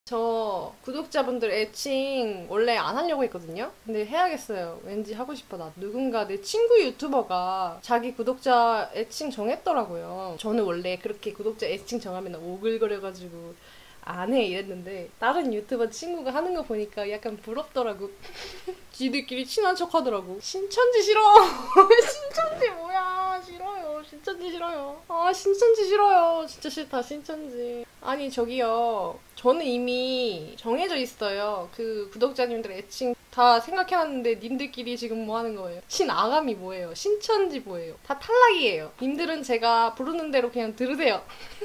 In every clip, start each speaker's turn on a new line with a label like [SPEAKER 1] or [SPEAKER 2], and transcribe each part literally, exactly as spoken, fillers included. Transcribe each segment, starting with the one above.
[SPEAKER 1] 저 구독자분들 애칭 원래 안 하려고 했거든요? 근데 해야겠어요. 왠지 하고 싶어. 나 누군가 내 친구 유튜버가 자기 구독자 애칭 정했더라고요. 저는 원래 그렇게 구독자 애칭 정하면 오글거려가지고 안 해 이랬는데 다른 유튜버 친구가 하는 거 보니까 약간 부럽더라고. 지들끼리 친한 척 하더라고. 신천지 싫어. 신천지 뭐야. 싫어요. 신천지 싫어요. 아 신천지 싫어요. 진짜 싫다 신천지. 아니 저기요. 저는 이미 정해져 있어요. 그 구독자님들 애칭 다 생각해놨는데 님들끼리 지금 뭐 하는 거예요? 신아감이 뭐예요? 신천지 뭐예요? 다 탈락이에요. 님들은 제가 부르는 대로 그냥 들으세요.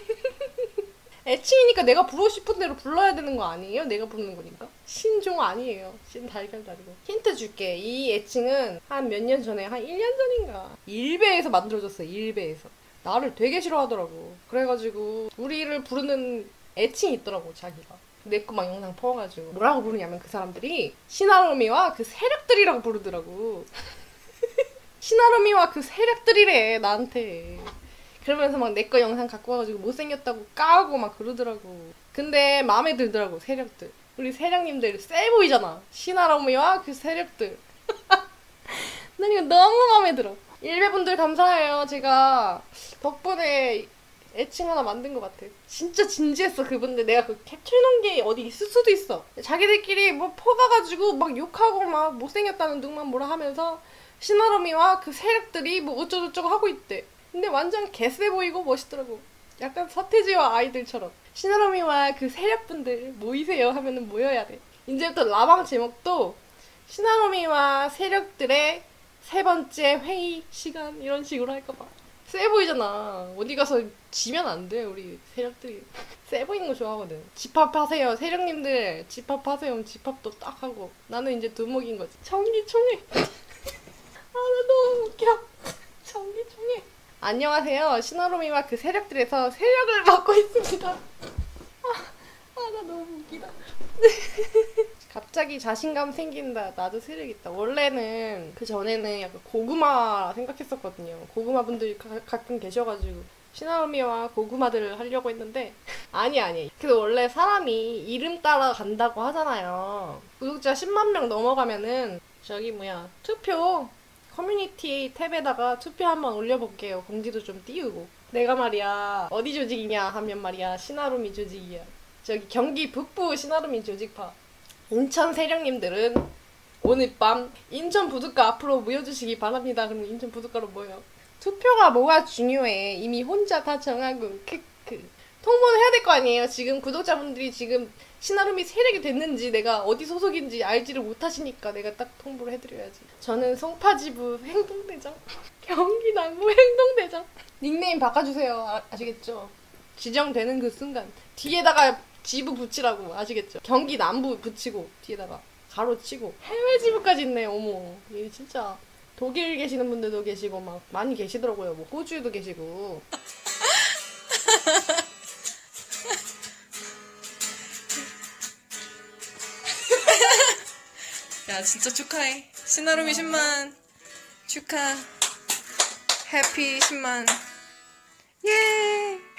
[SPEAKER 1] 애칭이니까 내가 부르고 싶은 대로 불러야 되는 거 아니에요? 내가 부르는 거니까. 신종 아니에요. 신 달걀도 아니고. 힌트 줄게. 이 애칭은 한 몇 년 전에, 한 일 년 전인가. 일베에서 만들어졌어요. 일베에서. 나를 되게 싫어하더라고. 그래가지고 우리를 부르는 애칭이 있더라고, 자기가. 내 거 막 영상 퍼가지고. 뭐라고 부르냐면 그 사람들이 신하로미와 그 세력들이라고 부르더라고. 신하로미와 그 세력들이래, 나한테. 그러면서 막 내 거 영상 갖고 와가지고 못생겼다고 까고 막 그러더라고. 근데 마음에 들더라고, 세력들. 우리 세력님들 세 보이잖아. 신하로미와 그 세력들. 난 이거 너무 마음에 들어. 일베분들 감사해요. 제가 덕분에 애칭 하나 만든 것 같아. 진짜 진지했어, 그분들. 내가 그 캡처해놓은 게 어디 있을 수도 있어. 자기들끼리 뭐 퍼가가지고 막 욕하고 막 못생겼다는 둥만 뭐라 하면서 신하로미와 그 세력들이 뭐 어쩌고저쩌고 하고 있대. 근데 완전 개쎄 보이고 멋있더라고. 약간 서태지와 아이들처럼. 신하로미와 그 세력분들 모이세요 하면은 모여야 돼. 이제부터 라방 제목도 신하로미와 세력들의 세 번째 회의 시간 이런 식으로 할까봐. 쎄 보이잖아. 어디 가서 지면 안 돼, 우리 세력들이. 쎄 보이는 거 좋아하거든. 집합하세요. 세력님들 집합하세요. 집합도 딱 하고. 나는 이제 두목인 거지. 청기총회. 아, 나 너무 웃겨. 청기총회. 안녕하세요. 신하로미와 그 세력들에서 세력을 맡고 있습니다. 아, 아, 나 너무 웃기다. 갑자기 자신감 생긴다. 나도 세력 있다. 원래는 그 전에는 약간 고구마 생각했었거든요. 고구마 분들이 가, 가끔 계셔가지고 신하로미와 고구마들을 하려고 했는데 아니 아니. 그래서 원래 사람이 이름 따라 간다고 하잖아요. 구독자 십만 명 넘어가면은 저기 뭐야 투표 커뮤니티 탭에다가 투표 한번 올려볼게요. 공지도 좀 띄우고. 내가 말이야 어디 조직이냐 하면 말이야 신하로미 조직이야. 저기 경기 북부 신하로미 조직파. 인천 세력님들은 오늘 밤 인천 부둣가 앞으로 모여주시기 바랍니다. 그럼 인천 부둣가로 모여. 투표가 뭐가 중요해. 이미 혼자 다 정하고 크크. 통보는 해야 될 거 아니에요. 지금 구독자분들이 지금 신하로미 세력이 됐는지 내가 어디 소속인지 알지를 못하시니까 내가 딱 통보를 해드려야지. 저는 송파지부 행동대장. 경기 남부 행동대장. 닉네임 바꿔주세요. 아, 아시겠죠? 지정되는 그 순간 뒤에다가 지부 붙이라고. 아시겠죠? 경기 남부 붙이고 뒤에다가 가로 치고. 해외 지부까지 있네. 어머, 얘 진짜 독일 계시는 분들도 계시고 막 많이 계시더라고요. 뭐 호주에도 계시고.
[SPEAKER 2] 야 진짜 축하해. 신하로미 십만 축하. 해피 십만. 예.